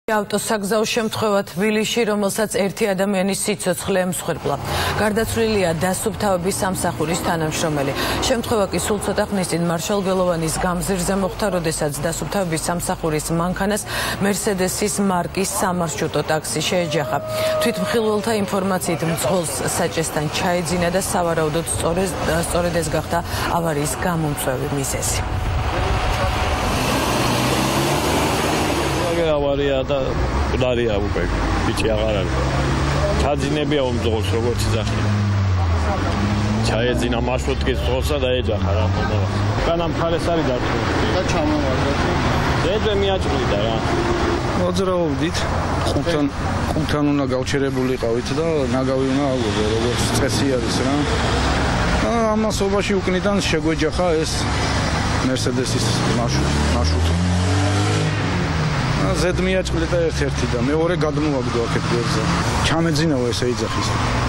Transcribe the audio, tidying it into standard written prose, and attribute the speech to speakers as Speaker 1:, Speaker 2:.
Speaker 1: ავტოსაგზაო შემთხვევა თბილისში, რომელსაც ერთი ადამიანის სიცოცხლე ემსხვერპლა. გარდაცვლილია დასუფთავების სამსახურის თანამშრომელი. შემთხვევა კი სულ ცოტა ხნის წინ მარშალ გამზირზე მოხდა, როდესაც დასუფთავების სამსახურის მანქანას მერსედესის მარკის სამარშრუტო ტაქსი შეეჯახა. თვითმხილველთა ინფორმაციით მძღოლს საჭესთან ჩაეძინა და სავარაუდოდ სწორედ ეს გახდა ავარიის გამომწვევი მიზეზი.
Speaker 2: ავარია და მკვდარია უკვე ბიჭი აღარ არის. ჩაძინებია უმძღოლს როგორც იძახი. ჩაეძინა მარშრუტკის მძღოლსა და ეჯახა რა მომავალ. კანა მხარეს არის დაწვი. და ჩამოვარდა. ძე მიაჭრიდა რა.
Speaker 3: მოძრაობდით. ხუთთან უნდა გავჩერებულიყავით და ნაგავი უნდა ავიღო როგორც წესი არის რა. ამასობაში უკნიდან შეგვეჯახა ეს მერსედესის მარშრუტი. ზედ მიაჭრდა ერთ-ერთი და მეორე გადმოვაგდო აქეთ გვერდზე. ჩამეძინაო ესე იძახის.